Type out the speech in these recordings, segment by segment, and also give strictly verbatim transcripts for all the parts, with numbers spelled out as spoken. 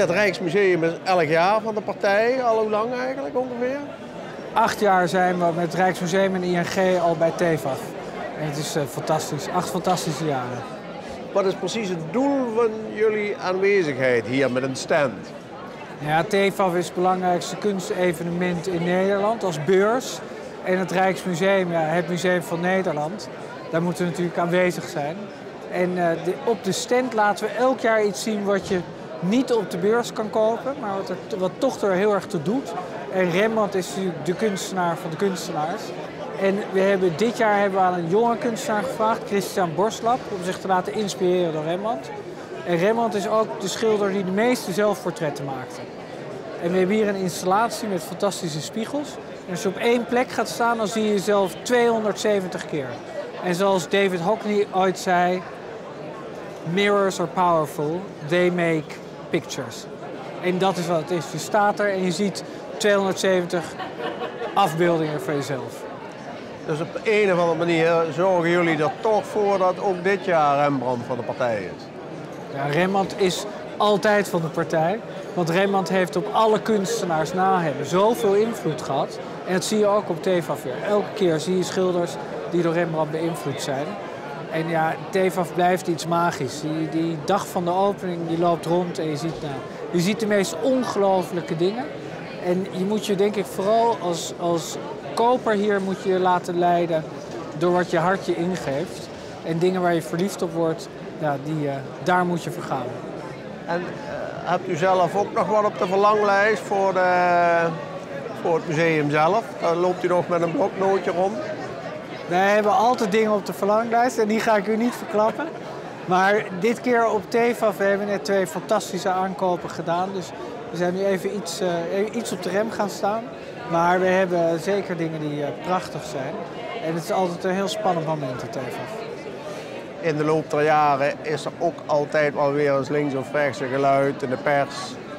het Rijksmuseum is elk jaar van de partij. Al hoe lang eigenlijk ongeveer? Acht jaar zijn we met het Rijksmuseum en I N G al bij T F A F. En het is uh, fantastisch. Acht fantastische jaren. Wat is precies het doel van jullie aanwezigheid hier met een stand? Ja, T F A F is het belangrijkste kunstevenement in Nederland als beurs. En het Rijksmuseum, ja, het Museum van Nederland, daar moeten we natuurlijk aanwezig zijn. En uh, de, op de stand laten we elk jaar iets zien wat je niet op de beurs kan kopen, maar wat, er, wat toch er heel erg toe doet. En Rembrandt is natuurlijk de kunstenaar van de kunstenaars. En we hebben, dit jaar hebben we aan een jonge kunstenaar gevraagd, Christian Borslap, om zich te laten inspireren door Rembrandt. En Rembrandt is ook de schilder die de meeste zelfportretten maakte. En we hebben hier een installatie met fantastische spiegels. En als je op één plek gaat staan, dan zie je jezelf tweehonderdzeventig keer. En zoals David Hockney ooit zei, mirrors are powerful, they make pictures. En dat is wat het is. Je staat er en je ziet tweehonderdzeventig afbeeldingen van jezelf. Dus op een of andere manier zorgen jullie er toch voor dat ook dit jaar Rembrandt van de partij is? Ja, Rembrandt is altijd van de partij. Want Rembrandt heeft op alle kunstenaars na hebben zoveel invloed gehad. En dat zie je ook op T F A F weer. Elke keer zie je schilders die door Rembrandt beïnvloed zijn. En ja, T F A F blijft iets magisch. Die, die dag van de opening die loopt rond en je ziet, nou, je ziet de meest ongelooflijke dingen. En je moet je denk ik vooral als, als koper hier moet je laten leiden door wat je hart je ingeeft. En dingen waar je verliefd op wordt, ja, die, uh, daar moet je voor gaan. En uh, hebt u zelf ook nog wat op de verlanglijst voor, de, voor het museum zelf? Uh, loopt u nog met een bloknootje rond? Wij hebben altijd dingen op de verlanglijst en die ga ik u niet verklappen. Maar dit keer op T F A F hebben we net twee fantastische aankopen gedaan. Dus we zijn nu even iets, uh, iets op de rem gaan staan. Maar we hebben zeker dingen die uh, prachtig zijn. En het is altijd een heel spannend moment op T F A F. In de loop der jaren is er ook altijd wel weer eens links of rechts een geluid in de pers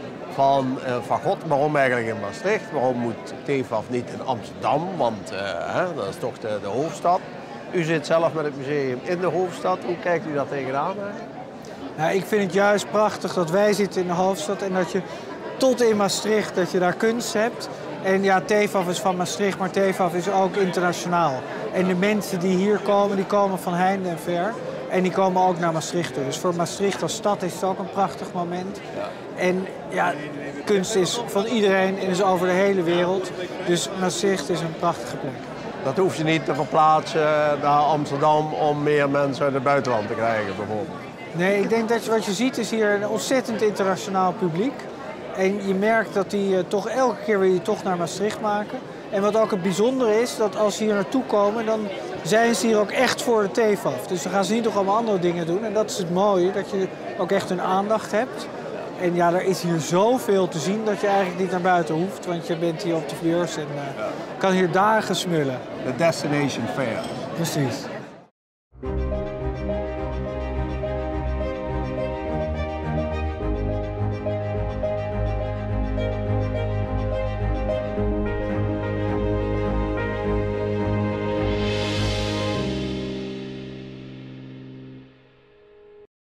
van, uh, van god, waarom eigenlijk in Maastricht? Waarom moet T F A F niet in Amsterdam? Want uh, hè, dat is toch de, de hoofdstad. U zit zelf met het museum in de hoofdstad. Hoe kijkt u daar tegenaan eigenlijk? Nou, ik vind het juist prachtig dat wij zitten in de hoofdstad en dat je tot in Maastricht dat je daar kunst hebt. En ja, T F A F is van Maastricht, maar T F A F is ook internationaal. En de mensen die hier komen, die komen van heinde en ver. En die komen ook naar Maastricht toe. Dus voor Maastricht als stad is het ook een prachtig moment. Ja. En ja, kunst is van iedereen en is over de hele wereld. Dus Maastricht is een prachtige plek. Dat hoef je niet te verplaatsen naar Amsterdam om meer mensen uit het buitenland te krijgen bijvoorbeeld. Nee, ik denk dat je, wat je ziet is hier een ontzettend internationaal publiek. En je merkt dat die uh, toch elke keer weer je toch naar Maastricht maken. En wat ook het bijzondere is, dat als ze hier naartoe komen, dan zijn ze hier ook echt voor de T F A F. Dus dan gaan ze niet toch allemaal andere dingen doen. En dat is het mooie, dat je ook echt hun aandacht hebt. En ja, er is hier zoveel te zien dat je eigenlijk niet naar buiten hoeft. Want je bent hier op de beurs en uh, kan hier dagen smullen. De Destination Fair. Precies.